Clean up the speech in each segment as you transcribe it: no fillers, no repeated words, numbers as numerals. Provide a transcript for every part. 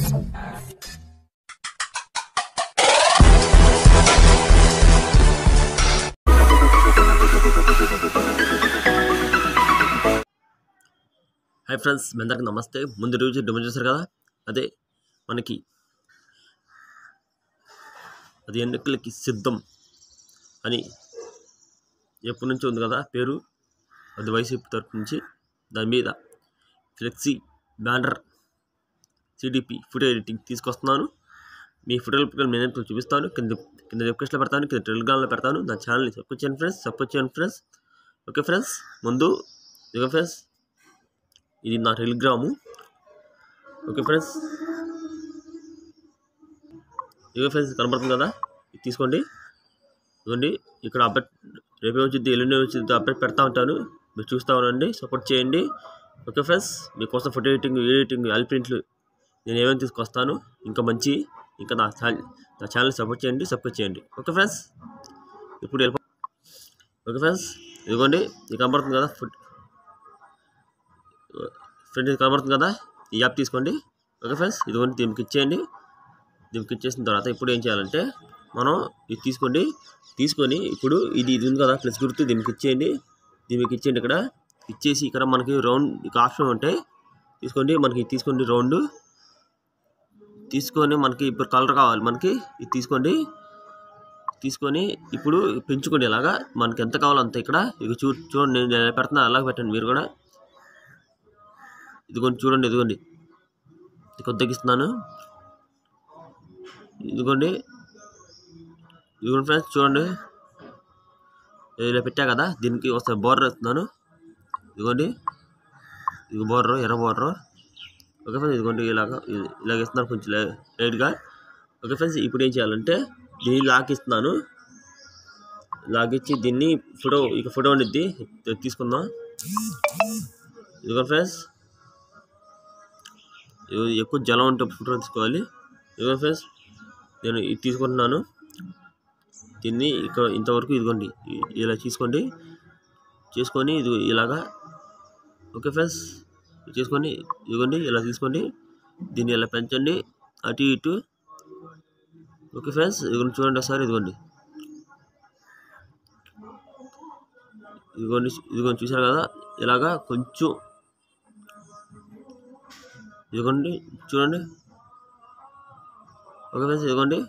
Hi friends, మీ అందరికి నమస్తే. ముందు రోజు డెమో చూసారు కదా, అదే మనకి అది ఎన్నికలకి సిద్ధం అని ఎప్పటి నుంచి ఉంది కదా పేరు. అది వైసీపీ తరఫు నుంచి దాని మీద flexi banner CDP photo editing తీసుకొస్తున్నాను. మీ ఫోటోలు నేను చూపిస్తాను. కింద రిక్వెస్ట్లో పెడతాను, కింద టెలిగ్రామ్లో పెడతాను. నా ఛానల్ని సపోర్ట్ చేయండి ఫ్రెండ్స్. ఓకే ఫ్రెండ్స్, ముందు ఇదిగో ఫ్రెండ్స్, ఇది నా టెలిగ్రాము. ఓకే ఫ్రెండ్స్, ఇదిగో ఫ్రెండ్స్ కనబడుతుంది కదా, ఇది తీసుకోండి. ఇదిగోండి, ఇక్కడ అప్డేట్ రేపే వచ్చింది, ఎల్లుండి వచ్చింది, అప్డేట్ పెడతా ఉంటాను. మీరు చూస్తూ ఉండండి, సపోర్ట్ చేయండి. ఓకే ఫ్రెండ్స్, మీకోసం ఫోటో ఎడిటింగ్ ఆల్ ప్రింట్లు నేను ఏమేమి తీసుకొస్తాను, ఇంకా నా ఛానల్ సపోర్ట్ చేయండి. ఓకే ఫ్రెండ్స్, ఇప్పుడు ఓకే ఫ్రెండ్స్, ఇదిగోండి, ఇది కనబడుతుంది కదా ఫ్రెండ్, ఇది కనబడుతుంది కదా, ఈ యాప్ తీసుకోండి. ఓకే ఫ్రెండ్స్, ఇదిగోండి, దీనికి ఇచ్చేయండి. దీనికి ఇచ్చేసిన తర్వాత ఇప్పుడు ఏం చేయాలంటే మనం ఇది తీసుకొని ఇప్పుడు ఇది ఉంది కదా ప్లస్ గుర్తు, దీనికి ఇచ్చేయండి. ఇక్కడ ఇచ్చేసి ఇక్కడ మనకి రౌండ్ ఇక ఆప్షన్ ఉంటాయి, తీసుకోండి రౌండ్ తీసుకొని మనకి ఇప్పుడు కలర్ కావాలి, మనకి ఇది తీసుకొని ఇప్పుడు పెంచుకోండి. ఇలాగా మనకి ఎంత కావాలో అంత ఇక్కడ ఇక చూడండి, నేను పెడుతున్నా, అలాగే పెట్టండి మీరు కూడా. చూడండి, ఇదిగోండి కొద్దిగా ఇస్తున్నాను. ఇదిగోండి ఫ్రెండ్స్, చూడండి ఇలా పెట్టా కదా, దీనికి ఒకసారి బోర్డర్ ఇస్తున్నాను. ఇదిగోండి, ఇది బోర్డర్, ఎర్ర బోర్డర్. ఓకే ఫ్రెండ్స్, ఇదిగోండి ఇలాగ ఇస్తున్నాను కొంచెం లైట్గా. ఓకే ఫ్రెండ్స్, ఇప్పుడు ఏం చేయాలంటే దీన్ని లాక్ ఇస్తున్నాను. లాక్ ఇచ్చి దీన్ని ఫోటో ఉండిద్ది, తీసుకుందాం. ఇదిగోండి ఫ్రెండ్స్, ఎక్కువ జలం ఉంటే ఫోటో తీసుకోవాలి. ఇదిగో ఫ్రెండ్స్, నేను ఇది తీసుకుంటున్నాను. దీన్ని ఇక్కడ ఇంతవరకు ఇదిగోండి ఇలా చేసుకొని ఇది ఇలాగా. ఓకే ఫ్రెండ్స్, చేసుకొని ఇదిగోండి ఇలా తీసుకోండి, దీన్ని ఇలా పెంచండి అటు ఇటు. ఓకే ఫ్రెండ్స్, ఇదిగోండి చూడండి ఒకసారి, ఇదిగోండి చూసారు కదా, ఇలాగా కొంచెం ఇదిగోండి చూడండి. ఓకే ఫ్రెండ్స్, ఇదిగోండి.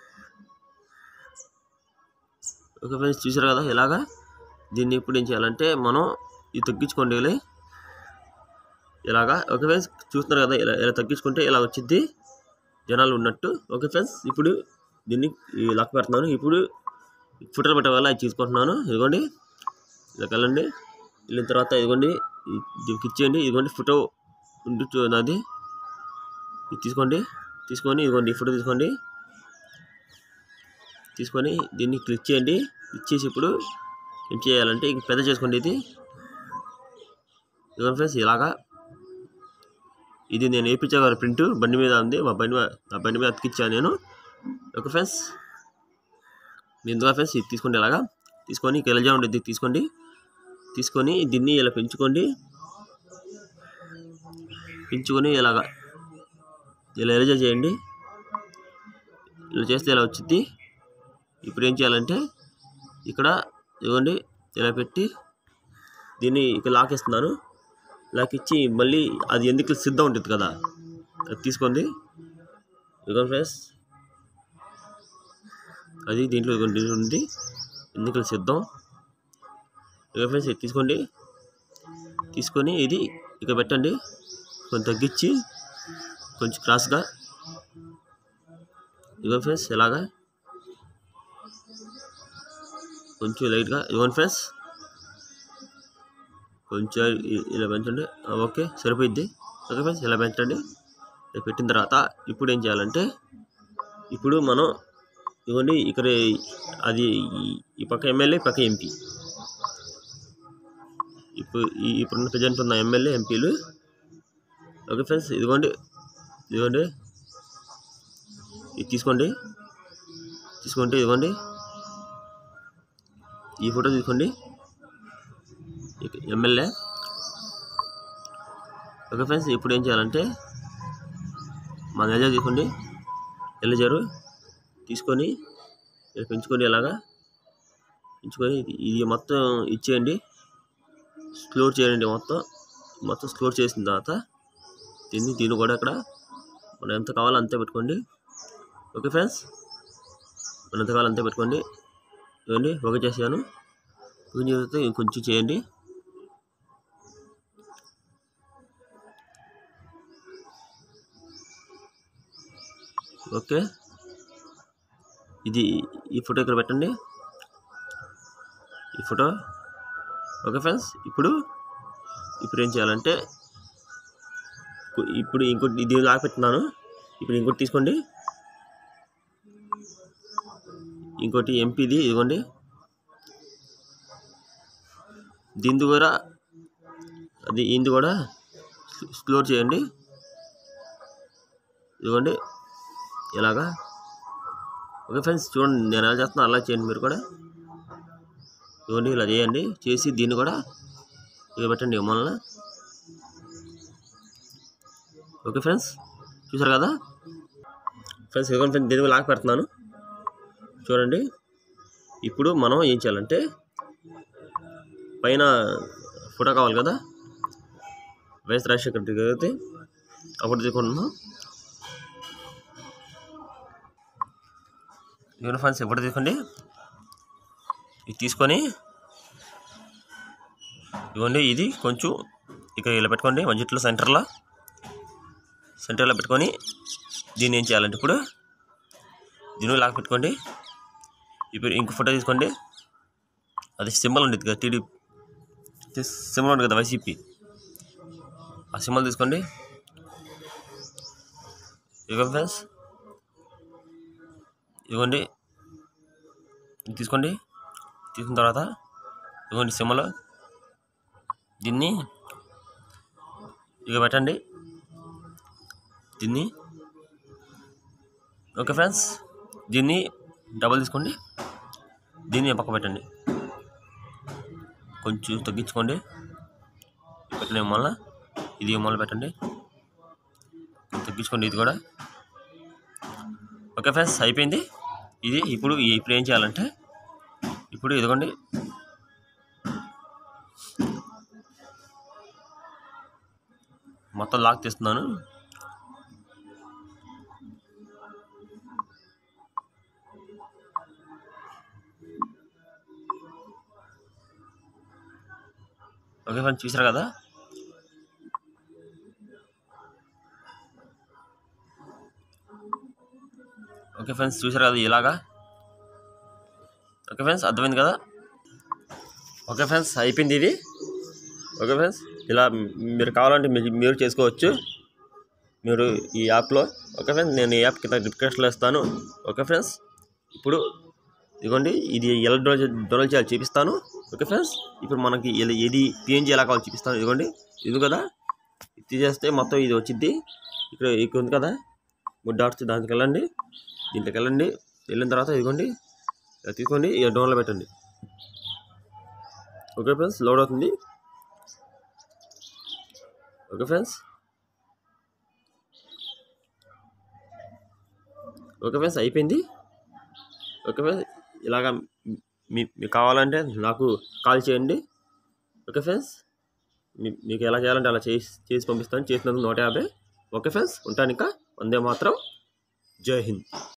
ఓకే ఫ్రెండ్స్, చూసారు కదా ఇలాగా. దీన్ని ఇప్పుడు ఏం చేయాలంటే మనం ఇది తగ్గించుకోండి ఇలాగా. ఓకే ఫ్రెండ్స్, చూస్తున్నారు కదా, ఇలా తగ్గించుకుంటే ఇలా వచ్చింది జనాలు ఉన్నట్టు. ఓకే ఫ్రెండ్స్, ఇప్పుడు దీన్ని లాక్ పెడుతున్నాను. ఇప్పుడు ఫోటోలు పెట్టే వల్ల అది తీసుకుంటున్నాను. ఇదిగోండి ఇలా వెళ్ళండి, వెళ్ళిన తర్వాత ఇదిగోండి దీనికి ఇచ్చేయండి. ఇదిగోండి ఫోటో ఉండి అది ఇది తీసుకొని ఇదిగోండి ఫోటో తీసుకొని దీన్ని క్లిక్ చేయండి. ఇచ్చేసి ఇప్పుడు ఏం చేయాలంటే ఇంక పెద్ద చేసుకోండి. ఇదిగోండి ఫ్రెండ్స్, ఇలాగా. ఇది నేను వేయించా గారు ప్రింట్ బండి మీద ఉంది, నా బండి మీద అతికిచ్చాను నేను. ఓకే ఫ్రెండ్స్, ఎందుకు ఫ్రెండ్స్ ఇది తీసుకోండి. ఇలాగా తీసుకొని కెలజా ఉండేది తీసుకొని దీన్ని ఇలా పెంచుకొని ఇలాగా ఇలా ఎరేజర్ చేయండి. ఇలా చేస్తే ఇలా వచ్చింది. ఇప్పుడు ఏం చేయాలంటే ఇక్కడ ఇవ్వండి ఇలా పెట్టి దీన్ని ఇక్కడ లాక్ ఇస్తున్నాను. లాక్ ఇచ్చి మళ్ళీ అది ఎందుకు సిద్ధం ఉంటుంది కదా, అది తీసుకోండి. ఇదిగోండి ఫ్రెండ్స్, అది దీంట్లో ఉంది ఎందుకు సిద్ధం. ఇదిగో ఫ్రెండ్స్, ఇది తీసుకొని ఇది ఇక పెట్టండి, కొంచెం తగ్గించి కొంచెం క్రాస్గా. ఇదిగోండి ఫ్రెండ్స్, ఇలాగా కొంచెం లైట్గా. ఇదిగోండి ఫ్రెండ్స్, కొంచెం ఇలా పెంచండి. ఓకే, సరిపోయిద్ది. ఓకే ఫ్రెండ్స్, ఇలా పెంచండి. ఇలా పెట్టిన తర్వాత ఇప్పుడు ఏం చేయాలంటే ఇప్పుడు మనం ఇదిగోండి ఇక్కడ అది ఈ పక్క ఎమ్మెల్యే, పక్క ఎంపీ, ఇప్పుడున్న ప్రజెంట్ ఉన్న ఎమ్మెల్యే ఎంపీలు. ఓకే ఫ్రెండ్స్, ఇదిగోండి ఇది తీసుకోండి. ఇదిగోండి ఈ ఫోటో తీసుకోండి, ఎమ్మెల్యే. ఓకే ఫ్రెండ్స్, ఇప్పుడు ఏం చేయాలంటే మన ఎల్జారు తీసుకోండి, ఎల్జారు తీసుకొని పెంచుకొని ఇలాగా పెంచుకొని ఇది మొత్తం ఇచ్చేయండి, స్క్లోర్ చేయండి. మొత్తం స్క్లోర్ చేసిన తర్వాత దీన్ని కూడా ఇక్కడ మనం ఎంత కావాలో అంతే పెట్టుకోండి. ఓకే ఫ్రెండ్స్, మనం ఎంత కావాలో అంతే పెట్టుకోండి. ఇవ్వండి ఓకే చేసాను. ఓకే చేస్తే ఇంకొంచెం చేయండి. ఓకే, ఈ ఫోటో ఇక్కడ పెట్టండి, ఈ ఫోటో. ఓకే ఫ్రెండ్స్, ఇప్పుడు ఏం చేయాలంటే ఇప్పుడు ఇంకోటి ఇది లాగా పెట్టున్నాను. ఇప్పుడు ఇంకోటి తీసుకోండి, ఇంకోటి ఎంపీది ఇదిగోండి. దీని కూడా ఇది కూడా స్క్లోర్ చేయండి. ఇదిగోండి ఇలాగా. ఓకే ఫ్రెండ్స్, చూడండి నేను ఎలా చేస్తున్నా అలా చేయండి మీరు కూడా. ఇదిగోండి ఇలా చేయండి, చేసి దీన్ని కూడా ఇక పెట్టండి మొన్న. ఓకే ఫ్రెండ్స్, చూసారు కదా ఫ్రెండ్స్. ఇదిగోండి ఫ్రెండ్స్, దీన్ని లాగా పెడుతున్నాను చూడండి. ఇప్పుడు మనం ఏం చేయాలంటే పైన ఫోటో కావాలి కదా, వైఎస్ రాజశేఖర రెడ్డి గారి అప్పుడు తీసుకుంటున్నాం. యూనిఫామ్స్ ఎప్పుడు తీసుకోండి, ఇది తీసుకొని ఇవ్వండి. ఇది కొంచెం ఇక ఇలా పెట్టుకోండి, మధ్యలో సెంటర్లో పెట్టుకొని దీన్ని ఏం చేయాలంటే ఇప్పుడు దీన్ని లాగా పెట్టుకోండి. ఇప్పుడు ఇంకో ఫోటో తీసుకోండి, అది సింబల్ ఉండేది కదా, టీడీపీ సింబల్ ఉంది కదా, వైసీపీ, ఆ సింబల్ తీసుకోండి. ఇవ్వండి ఫ్రెండ్స్, ఇవ్వండి తీసుకోండి. తీసుకున్న తర్వాత ఇవ్వండి సింబల్, దీన్ని ఇక పెట్టండి దీన్ని. ఓకే ఫ్రెండ్స్, దీన్ని డబల్ తీసుకోండి, దీన్ని పక్క పెట్టండి, కొంచెం తగ్గించుకోండి. పెట్టండి మళ్ళీ ఇది మళ్ళీ పెట్టండి, తగ్గించుకోండి ఇది కూడా. ఓకే ఫ్రెండ్స్, అయిపోయింది ఇది. ఇప్పుడు ఏం చేయాలంటే ఇప్పుడు ఇదిగోండి మొత్తం లాక్ తీస్తున్నాను. ఓకే ఫ్రెండ్స్, చూసారు కదా. ఓకే ఫ్రెండ్స్, చూసారు కదా ఇలాగా. ఓకే ఫ్రెండ్స్, అర్థమైంది కదా. ఓకే ఫ్రెండ్స్, అయిపోయింది ఇది. ఓకే ఫ్రెండ్స్, ఇలా మీరు కావాలంటే మీరు చేసుకోవచ్చు మీరు ఈ యాప్లో. ఓకే ఫ్రెండ్స్, నేను ఈ యాప్ కింద డిస్క్రిప్షన్లో ఇస్తాను. ఓకే ఫ్రెండ్స్, ఇప్పుడు ఇదిగోండి ఇది ఎలా డౌన్లోడ్ చేయాలి చూపిస్తాను. ఓకే ఫ్రెండ్స్, ఇప్పుడు మనకి ఏది పిఎన్జీ ఎలా కావాలో చూపిస్తాను. ఇదిగోండి ఇది కదా, ఇది చేస్తే మొత్తం ఇది వచ్చింది. ఇక్కడ ఉంది కదా 3 డాట్స్, దానికి వెళ్ళండి, దీంట్లోకి వెళ్ళండి. వెళ్ళిన తర్వాత ఇదిగోండి ఇలా తీసుకోండి, ఇక డౌన్లో పెట్టండి. ఓకే ఫ్రెండ్స్, లోడ్ అవుతుంది. ఓకే ఫ్రెండ్స్, అయిపోయింది. ఓకే ఫ్రెండ్స్, ఇలాగా మీకు కావాలంటే నాకు కాల్ చేయండి. ఓకే ఫ్రెండ్స్, మీకు ఎలా చేయాలంటే అలా చేసి పంపిస్తాను. చేసినందుకు 150. ఓకే ఫ్రెండ్స్, ఉంటాను. ఇంకా వందే మాత్రం. జై హింద్.